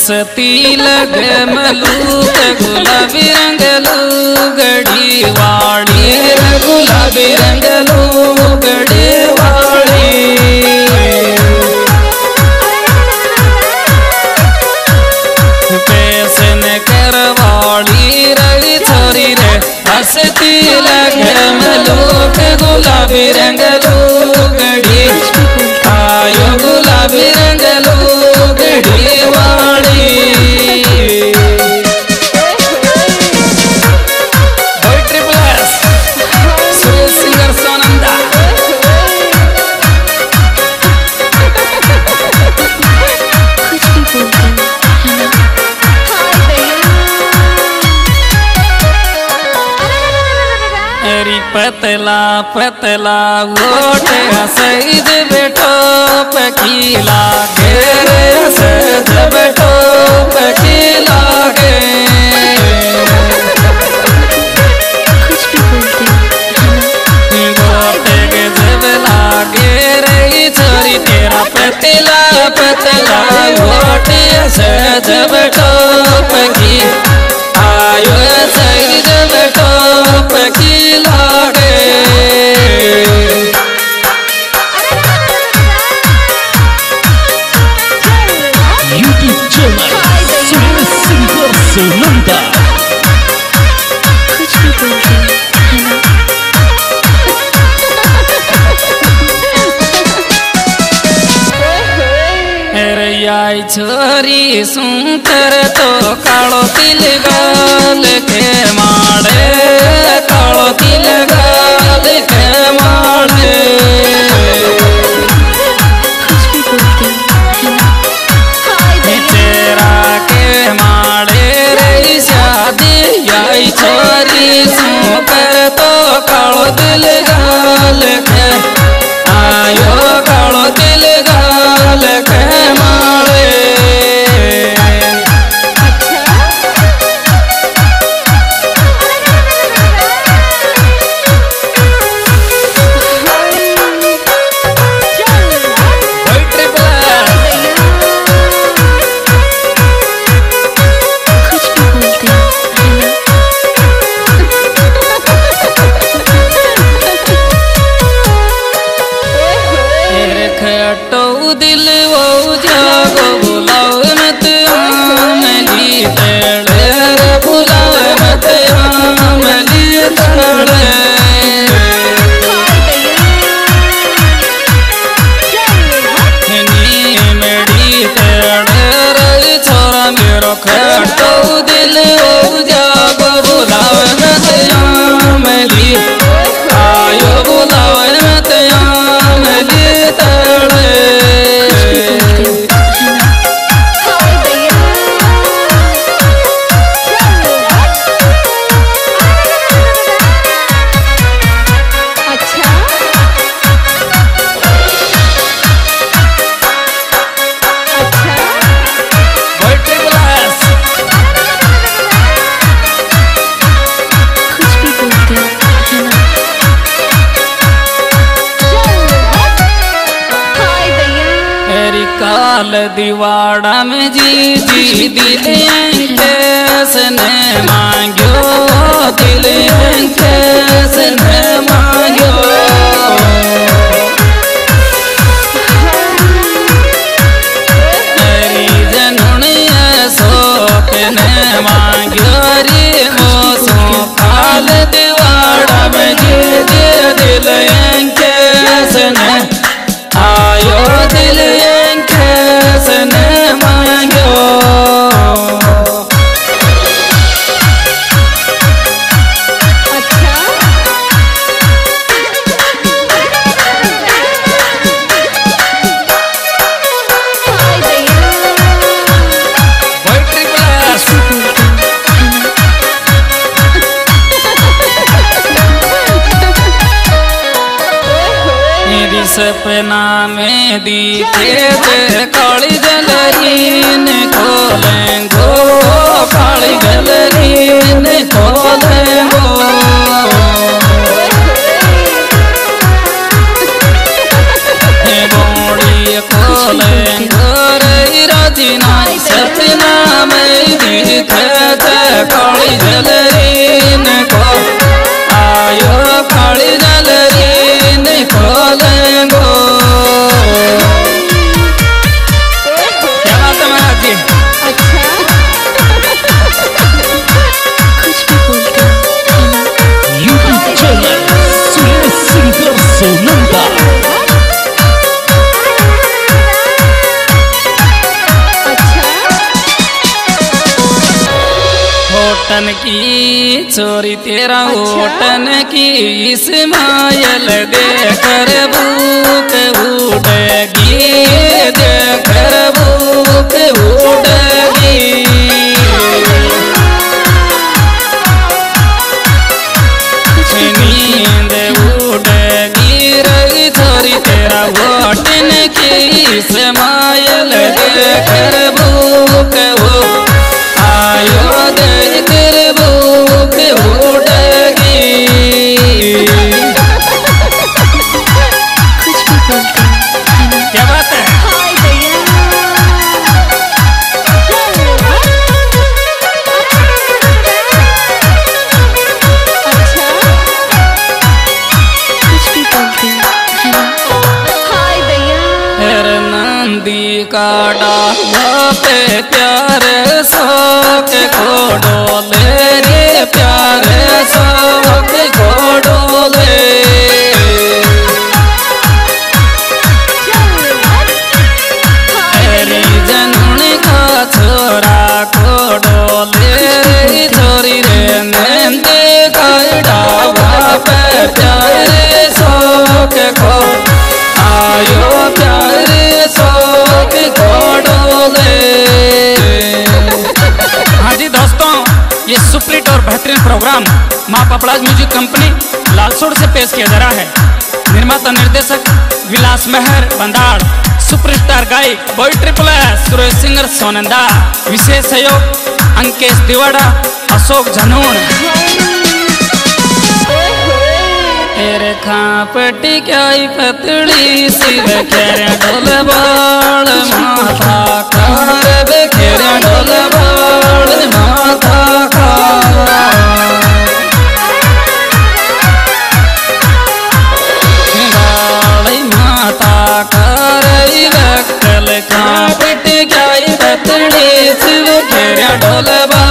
तिल मलूक गुलाबी रंग लूगड़ी वाली गुलाबी रंग लूगड़ी वाली पैसन करवाली रही छोरी रे हंसती लगे मलूक गुलाबी रंग लूगड़ी आयो गुलाबी रंग लूगड़ी वाली सिंगर सोनंदा पतला पतला गोट सईद बेटो पकीला घेरे सज बेटो पकीला गे गोट के जब लागे रे छोरी तेरा पतला पतला गोट सज बेटो पकी आयो सईद बेटो पकीला सोनंदा कुछ भी बोलते है ना आई छोरी सुंदर तो कालो तिल गाल के माड़े कालो तिल गाल के माड़े कुछ भी बोलते है ना तेरा के माड़े रे शादी आई छोरी सुंदर तो कालो तिल गाल के आयो कालो तिल गाल के दिल वो जागो बुलाओ मत आमली तड़े बुलाओ मत आमली तड़े मेरी तड़े छोरा मेरो खटो दिल वो जागो बुलाओ मत आमली आयो बुलाओ मत आमली तड़े काल दिवाड़ा में जी जी दिल कैसने मांगो दिल कैसने मांगो हरी जनुनिया सोपने मांगो रे मोसो काल दिवाड़ा में जी जी दिल कैसने आयो दिल कैसने मांगो सपना में दिखे थे काली गलरीन खोलेंगो काली गलरीन खोलेंगो बोड़ी खोलेंगो रे राजीना सपना होटन की चोरी तेरा होटन की इस्माइल देकर भूख उठेगी देकर भूख उठेगी नींद उठेगी रही चोरी तेरा होटन की इस्माइल देकर भूख आयो देकर भूख उठेगी कुछ भी बोलते हैं है ना। क्या बात है हाय भैया अच्छा कुछ भी बोलते हैं है ना। हाय भैया फिर नंदी का डाला पे प्यारे शौक को डोले रे प्यारे शौक को डोले तेरी जनून का छोरा को डोले रे छोरी रे नंदी का डाला पे प्यारे शौक को आयो प्यारे शौक को डोले। हाँ जी दोस्तों, ये सुप्रीट और बेहतरीन प्रोग्राम माँ पपड़ाज म्यूजिक कंपनी लालसोड़ से पेश किया जा रहा है। निर्माता निर्देशक विलास मेहर बंदाड़, सुपरस्टार गायक Boy Triple S, Suresh singer Sonanda, विशेष सहयोग अंकेश दिवाड़ा, अशोक झनून। तेरे खापटी क्या पतली सी बखेर डोल बाल माथा कार बखेर डोल बाल माथा कार बाल माथा कार वक्कल खापटी क्या पतली सी बखेर डोल बाल